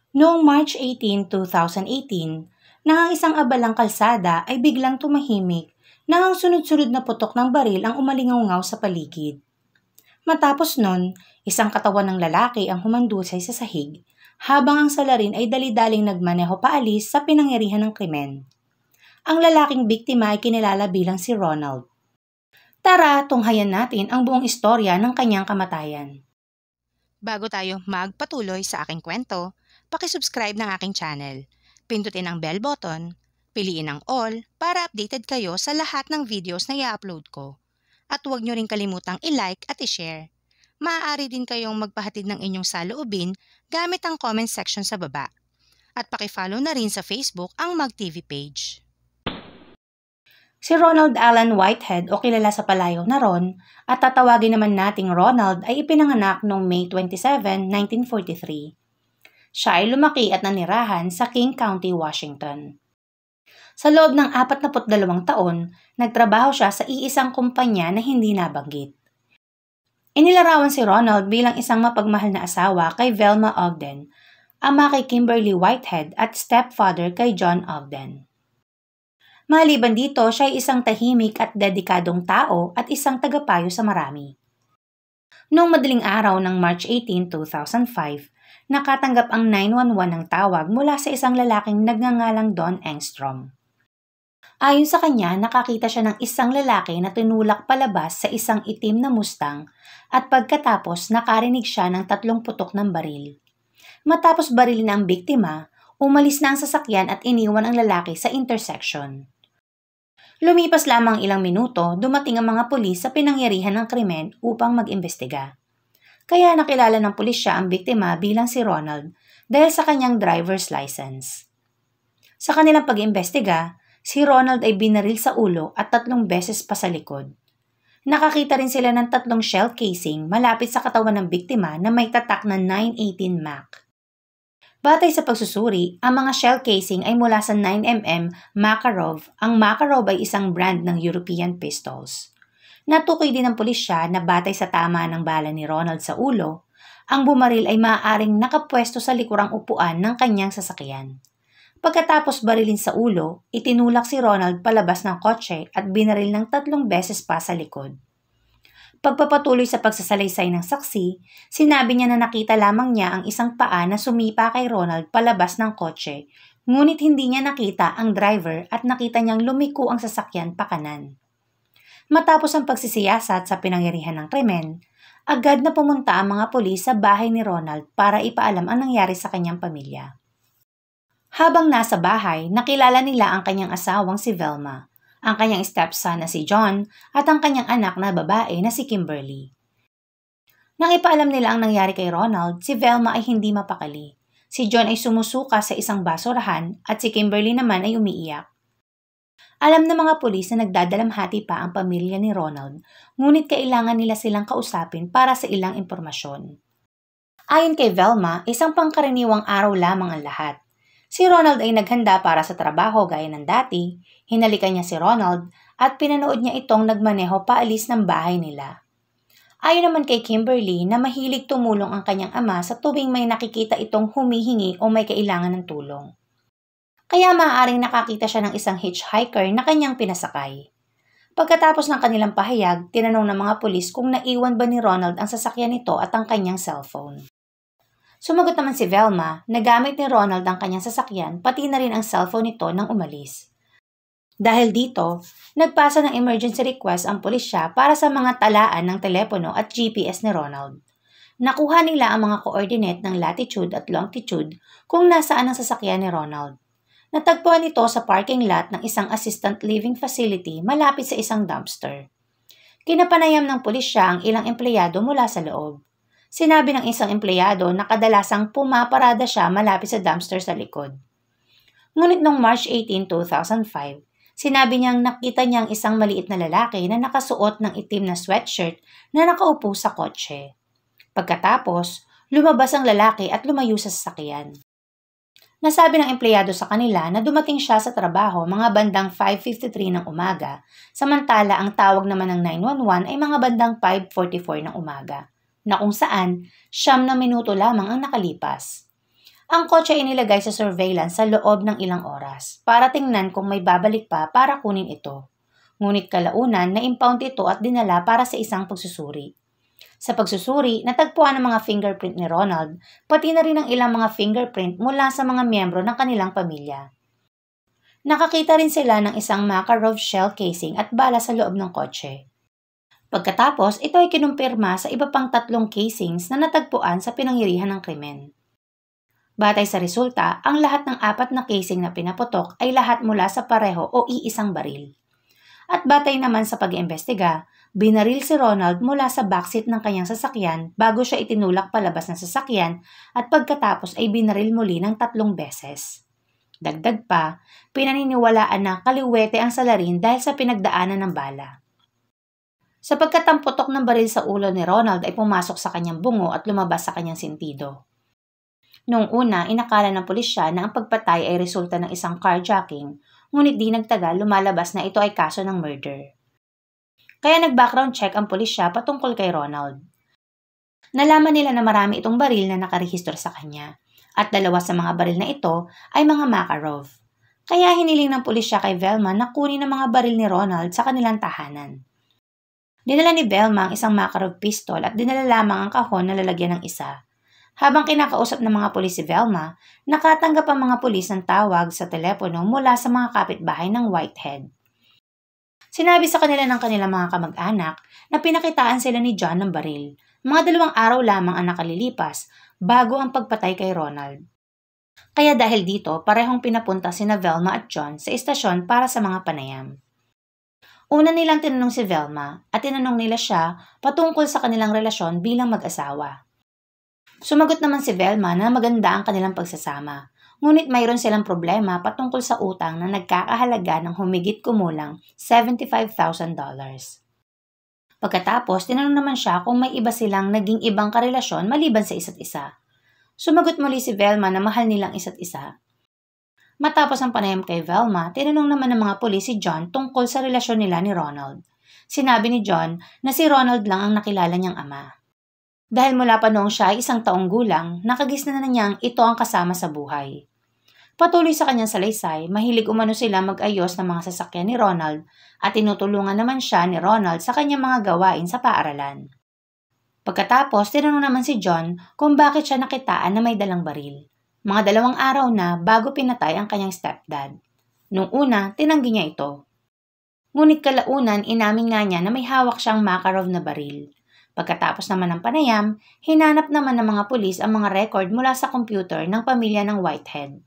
Noong March 18, 2018, nang ang isang abalang kalsada ay biglang tumahimik nang ang sunod-sunod na putok ng baril ang umalingaw sa paligid. Matapos nun, isang katawan ng lalaki ang humandusay sa sahig, habang ang salarin ay dali-daling nagmaneho paalis sa pinangyarihan ng krimen. Ang lalaking biktima ay kinilala bilang si Ronald. Tara, tunghayan natin ang buong istorya ng kanyang kamatayan. Bago tayo magpatuloy sa aking kwento, paki-subscribe ng aking channel. Pindutin ang bell button, piliin ang all para updated kayo sa lahat ng videos na i-upload ko. At huwag nyo rin kalimutang i-like at i-share. Maaari din kayong magpahatid ng inyong saloobin gamit ang comment section sa baba. At paki-follow na rin sa Facebook ang MagTV page. Si Ronald Allen Whitehead o kilala sa palayaw na Ron at tatawagin naman nating Ronald ay ipinanganak noong May 27, 1943. Siya ay lumaki at nanirahan sa King County, Washington. Sa loob ng 42 taon, nagtrabaho siya sa iisang kumpanya na hindi nabanggit. Inilarawan si Ronald bilang isang mapagmahal na asawa kay Velma Ogden, ama kay Kimberly Whitehead at stepfather kay John Ogden. Maliban dito, siya ay isang tahimik at dedikadong tao at isang tagapayo sa marami. Noong madaling araw ng March 18, 2005, nakatanggap ang 911 ng tawag mula sa isang lalaking nagngangalang Don Engstrom. Ayon sa kanya, nakakita siya ng isang lalaki na tinulak palabas sa isang itim na Mustang at pagkatapos nakarinig siya ng 3 putok ng baril. Matapos barilin ang biktima, umalis na ang sasakyan at iniwan ang lalaki sa intersection. Lumipas lamang ilang minuto, dumating ang mga pulis sa pinangyarihan ng krimen upang mag-imbestiga. Kaya nakilala ng pulisya ang biktima bilang si Ronald dahil sa kanyang driver's license. Sa kanilang pag-imbestiga, si Ronald ay binaril sa ulo at 3 beses pa sa likod. Nakakita rin sila ng 3 shell casing malapit sa katawan ng biktima na may tatak na 918 Mac. Batay sa pagsusuri, ang mga shell casing ay mula sa 9mm Makarov. Ang Makarov ay isang brand ng European pistols. Natukoy din ng pulisya na batay sa tama ng bala ni Ronald sa ulo, ang bumaril ay maaaring nakapwesto sa likurang upuan ng kanyang sasakyan. Pagkatapos barilin sa ulo, itinulak si Ronald palabas ng kotse at binaril ng 3 beses pa sa likod. Pagpapatuloy sa pagsasalaysay ng saksi, sinabi niya na nakita lamang niya ang isang paa na sumipa kay Ronald palabas ng kotse, ngunit hindi niya nakita ang driver at nakita niyang lumiko ang sasakyan pakanan. Matapos ang pagsisiyasat sa pinangyarihan ng krimen, agad na pumunta ang mga pulis sa bahay ni Ronald para ipaalam ang nangyari sa kanyang pamilya. Habang nasa bahay, nakilala nila ang kanyang asawang si Velma, ang kanyang stepson na si John at ang kanyang anak na babae na si Kimberly. Nang ipaalam nila ang nangyari kay Ronald, si Velma ay hindi mapakali. Si John ay sumusuka sa isang basurahan at si Kimberly naman ay umiiyak. Alam ng mga pulis na nagdadalamhati pa ang pamilya ni Ronald, ngunit kailangan nila silang kausapin para sa ilang impormasyon. Ayon kay Velma, isang pangkaraniwang araw lamang ang lahat. Si Ronald ay naghanda para sa trabaho gaya ng dati, hinalikan niya si Ronald at pinanood niya itong nagmaneho paalis ng bahay nila. Ayon naman kay Kimberly na mahilig tumulong ang kanyang ama sa tuwing may nakikita itong humihingi o may kailangan ng tulong. Kaya maaaring nakakita siya ng isang hitchhiker na kanyang pinasakay. Pagkatapos ng kanilang pahayag, tinanong ng mga pulis kung naiwan ba ni Ronald ang sasakyan nito at ang kanyang cellphone. Sumagot naman si Velma na gamit ni Ronald ang kanyang sasakyan pati na rin ang cellphone nito nang umalis. Dahil dito, nagpasa ng emergency request ang pulisya para sa mga talaan ng telepono at GPS ni Ronald. Nakuha nila ang mga coordinate ng latitude at longitude kung nasaan ang sasakyan ni Ronald. Natagpuan ito sa parking lot ng isang assistant living facility malapit sa isang dumpster. Kinapanayam ng pulisya ang ilang empleyado mula sa loob. Sinabi ng isang empleyado na kadalasang pumaparada siya malapit sa dumpster sa likod. Ngunit noong March 18, 2005, sinabi niyang nakita niyang isang maliit na lalaki na nakasuot ng itim na sweatshirt na nakaupo sa kotse. Pagkatapos, lumabas ang lalaki at lumayo sa sasakyan. Nasabi ng empleyado sa kanila na dumating siya sa trabaho mga bandang 5:53 ng umaga, samantala ang tawag naman ng 911 ay mga bandang 5:44 ng umaga, na kung saan 9 na minuto lamang ang nakalipas. Ang kotse ay nilagay sa surveillance sa loob ng ilang oras para tingnan kung may babalik pa para kunin ito. Ngunit kalaunan na-impound ito at dinala para sa isang pagsusuri. Sa pagsusuri, natagpuan ang mga fingerprint ni Ronald, pati na rin ang ilang mga fingerprint mula sa mga miyembro ng kanilang pamilya. Nakakita rin sila ng isang Makarov shell casing at bala sa loob ng kotse. Pagkatapos, ito ay kinumpirma sa iba pang 3 casings na natagpuan sa pinangyarihan ng krimen. Batay sa resulta, ang lahat ng 4 na casing na pinaputok ay lahat mula sa pareho o iisang baril. At batay naman sa pag-iimbestiga, binaril si Ronald mula sa backseat ng kanyang sasakyan bago siya itinulak palabas ng sasakyan at pagkatapos ay binaril muli ng 3 beses. Dagdag pa, pinaniniwalaan na kaliwete ang salarin dahil sa pinagdaanan ng bala. Sapagkat ang putok ng baril sa ulo ni Ronald ay pumasok sa kanyang bungo at lumabas sa kanyang sentido. Noong una, inakala ng pulisya na ang pagpatay ay resulta ng isang carjacking, ngunit di nagtagal lumalabas na ito ay kaso ng murder. Kaya nag-background check ang pulisya patungkol kay Ronald. Nalaman nila na marami itong baril na nakarehistro sa kanya, at 2 sa mga baril na ito ay mga Makarov. Kaya hiniling ng pulisya kay Velma na kunin ang mga baril ni Ronald sa kanilang tahanan. Dinala ni Velma ang isang Makarov pistol at dinala lamang ang kahon na lalagyan ng isa. Habang kinakausap ng mga pulis si Velma, nakatanggap ang mga pulis ng tawag sa telepono mula sa mga kapitbahay ng Whitehead. Sinabi sa kanila ng kanilang mga kamag-anak na pinakitaan sila ni John ng baril. Mga 2 araw lamang ang nakalilipas bago ang pagpatay kay Ronald. Kaya dahil dito, parehong pinapunta sina Velma at John sa istasyon para sa mga panayam. Una nilang tinanong si Velma at tinanong nila siya patungkol sa kanilang relasyon bilang mag-asawa. Sumagot naman si Velma na maganda ang kanilang pagsasama, ngunit mayroon silang problema patungkol sa utang na nagkakahalaga ng humigit kumulang $75,000. Pagkatapos, tinanong naman siya kung may iba silang naging ibang karelasyon maliban sa isa't isa. Sumagot muli si Velma na mahal nilang isa't isa. Matapos ang panayam kay Velma, tinanong naman ng mga pulis si John tungkol sa relasyon nila ni Ronald. Sinabi ni John na si Ronald lang ang nakilala niyang ama. Dahil mula pa noong siya ay 1 taong gulang, nakagisnan na niyang ito ang kasama sa buhay. Patuloy sa kanyang salaysay, mahilig umano sila mag-ayos ng mga sasakyan ni Ronald at tinutulungan naman siya ni Ronald sa kanyang mga gawain sa paaralan. Pagkatapos, tinanong naman si John kung bakit siya nakitaan na may dalang baril. Mga 2 araw na bago pinatay ang kanyang stepdad. Nung una, tinanggi niya ito. Ngunit kalaunan, inamin nga niya na may hawak siyang Makarov na baril. Pagkatapos naman ng panayam, hinanap naman ng mga pulis ang mga record mula sa computer ng pamilya ng Whitehead.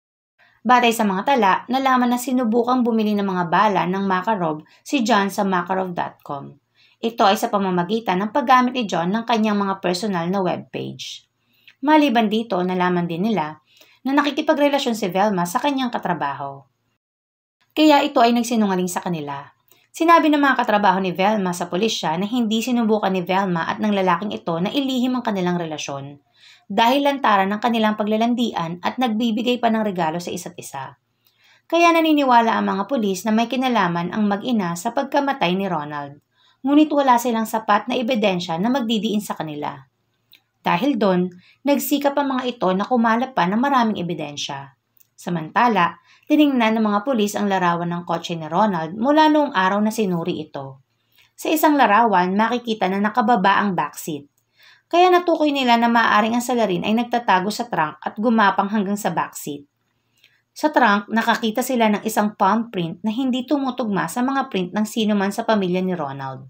Batay sa mga tala, nalaman na sinubukang bumili ng mga bala ng Makarov si John sa Makarov.com. Ito ay sa pamamagitan ng paggamit ni John ng kanyang mga personal na webpage. Maliban dito, nalaman din nila na nakikipagrelasyon si Velma sa kanyang katrabaho. Kaya ito ay nagsinungaling sa kanila. Sinabi ng mga katrabaho ni Velma sa pulisya na hindi sinubukan ni Velma at ng lalaking ito na ilihim ang kanilang relasyon dahil lantaran ng kanilang paglalandian at nagbibigay pa ng regalo sa isa't isa. Kaya naniniwala ang mga pulis na may kinalaman ang mag-ina sa pagkamatay ni Ronald, ngunit wala silang sapat na ebidensya na magdidiin sa kanila. Dahil doon, nagsikap ang mga ito na kumalap pa ng maraming ebidensya. Samantala, tiningnan ng mga pulis ang larawan ng kotse ni Ronald mula noong araw na sinuri ito. Sa isang larawan, makikita na nakababa ang backseat. Kaya natukoy nila na maaaring ang salarin ay nagtatago sa trunk at gumapang hanggang sa backseat. Sa trunk, nakakita sila ng isang palm print na hindi tumutugma sa mga print ng sino man sa pamilya ni Ronald.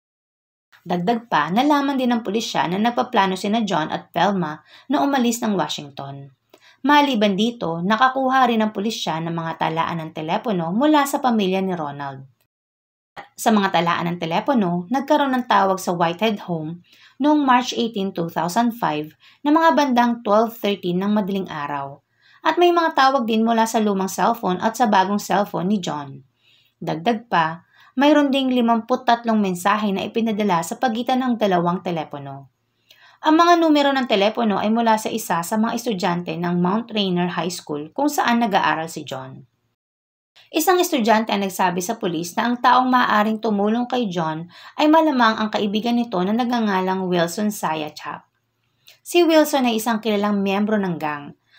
Dagdag pa, nalaman din ng pulisya na nagpaplano sina John at Velma na umalis ng Washington. Maliban dito, nakakuha rin ng pulisya ng mga talaan ng telepono mula sa pamilya ni Ronald. Sa mga talaan ng telepono, nagkaroon ng tawag sa Whitehead Home noong March 18, 2005 na mga bandang 12:13 ng madaling araw. At may mga tawag din mula sa lumang cellphone at sa bagong cellphone ni John. Dagdag pa, mayroon ding 53 mensahe na ipinadala sa pagitan ng 2 telepono. Ang mga numero ng telepono ay mula sa isa sa mga estudyante ng Mount Rainier High School kung saan nag-aaral si John. Isang estudyante ang nagsabi sa pulis na ang taong maaaring tumulong kay John ay malamang ang kaibigan nito na nagngangalang Wilson Sayachap. Si Wilson ay isang kilalang miyembro ng gang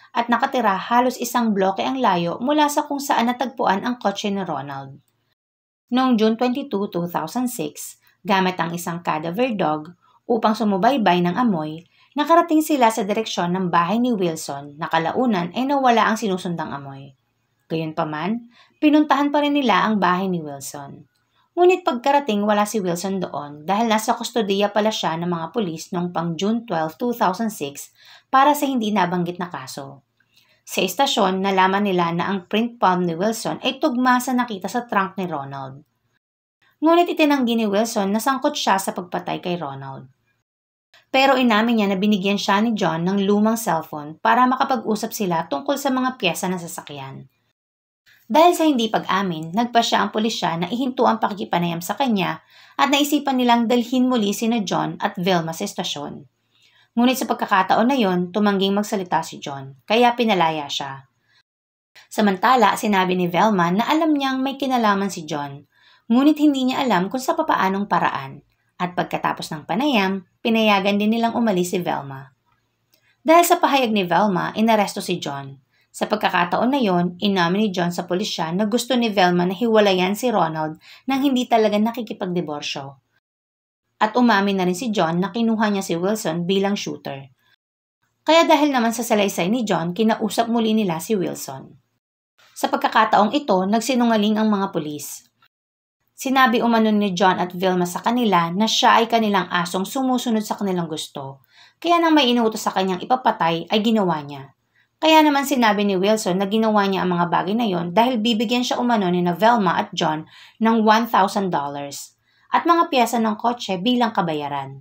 at nakatira halos isang bloke ang layo mula sa kung saan natagpuan ang kotse ni Ronald. Noong June 22, 2006, gamit ang isang cadaver dog upang sumubaybay ng amoy, nakarating sila sa direksyon ng bahay ni Wilson na kalaunan ay nawala ang sinusundang amoy. Gayunpaman, pinuntahan pa rin nila ang bahay ni Wilson. Ngunit pagkarating wala si Wilson doon dahil nasa kustodiya pala siya ng mga pulis noong pang June 12, 2006 para sa hindi nabanggit na kaso. Sa istasyon, nalaman nila na ang print palm ni Wilson ay tugma sa nakita sa trunk ni Ronald. Ngunit itinanggi ni Wilson na sangkot siya sa pagpatay kay Ronald. Pero inamin niya na binigyan siya ni John ng lumang cellphone para makapag-usap sila tungkol sa mga piyesa ng sasakyan. Dahil sa hindi pag-amin, nagpasya ang pulisya na ihinto ang pakikipanayam sa kanya at naisipan nilang dalhin muli sina John at Velma sa estasyon. Ngunit sa pagkakataon na yon, tumangging magsalita si John, kaya pinalaya siya. Samantala, sinabi ni Velma na alam niyang may kinalaman si John, ngunit hindi niya alam kung sa papaanong paraan. At pagkatapos ng panayam, pinayagan din nilang umalis si Velma. Dahil sa pahayag ni Velma, inaresto si John. Sa pagkakataon na yon, inamin ni John sa pulisya na gusto ni Velma na hiwalayan si Ronald nang hindi talaga nakikipagdiborsyo. At umamin na rin si John na kinuha niya si Wilson bilang shooter. Kaya dahil naman sa salaysay ni John, kinausap muli nila si Wilson. Sa pagkakataong ito, nagsinungaling ang mga pulis. Sinabi umano ni John at Velma sa kanila na siya ay kanilang asong sumusunod sa kanilang gusto, kaya nang may inuutos sa kanyang ipapatay ay ginawa niya. Kaya naman sinabi ni Wilson na ginawa niya ang mga bagay na yon dahil bibigyan siya umano ni Velma at John ng $1,000 at mga piyesa ng kotse bilang kabayaran.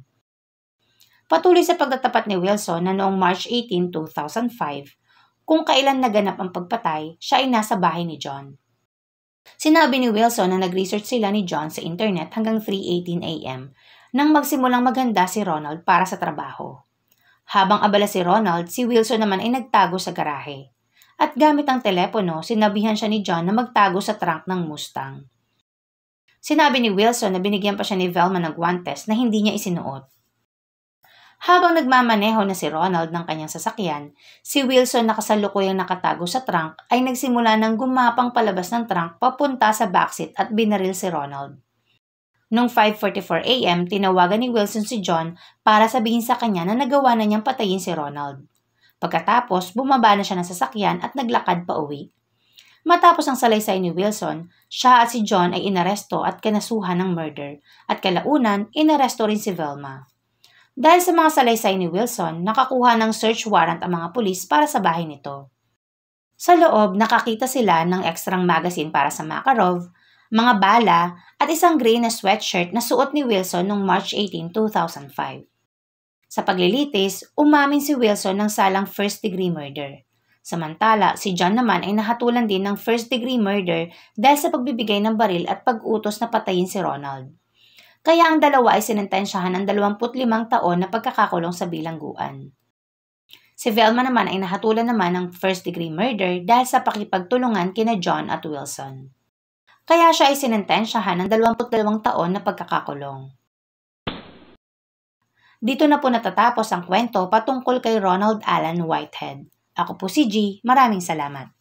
Patuloy sa pagtatapat ni Wilson na noong March 18, 2005, kung kailan naganap ang pagpatay, siya ay nasa bahay ni John. Sinabi ni Wilson na nag-research sila ni John sa internet hanggang 3:18 a.m. nang magsimulang maghanda si Ronald para sa trabaho. Habang abala si Ronald, si Wilson naman ay nagtago sa garahe. At gamit ang telepono, sinabihan siya ni John na magtago sa trunk ng Mustang. Sinabi ni Wilson na binigyan pa siya ni Velma ng guwantes na hindi niya isinuot. Habang nagmamaneho na si Ronald ng kanyang sasakyan, si Wilson na kasalukuyang nakatago sa trunk ay nagsimula ng gumapang palabas ng trunk papunta sa backseat at binaril si Ronald. Noong 5:44 a.m., tinawagan ni Wilson si John para sabihin sa kanya na nagawa na niyang patayin si Ronald. Pagkatapos, bumaba na siya ng sasakyan at naglakad pa uwi. Matapos ang salaysay ni Wilson, siya at si John ay inaresto at kinasuhan ng murder at kalaunan, inaresto rin si Velma. Dahil sa mga salaysay ni Wilson, nakakuha ng search warrant ang mga pulis para sa bahay nito. Sa loob, nakakita sila ng ekstrang magazine para sa Makarov, mga bala at isang gray na sweatshirt na suot ni Wilson noong March 18, 2005. Sa paglilitis, umamin si Wilson ng salang first-degree murder. Samantala, si John naman ay nahatulan din ng first-degree murder dahil sa pagbibigay ng baril at pag-utos na patayin si Ronald. Kaya ang dalawa ay sinentensyahan ng 25 taon na pagkakakulong sa bilangguan. Si Velma naman ay nahatulan naman ng first-degree murder dahil sa pakipagtulungan kina John at Wilson. Kaya siya ay sinentensyahan ng 22 taon na pagkakakulong. Dito na po natatapos ang kwento patungkol kay Ronald Allen Whitehead. Ako po si G. Maraming salamat.